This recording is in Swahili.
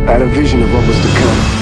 I had a vision of what was to come.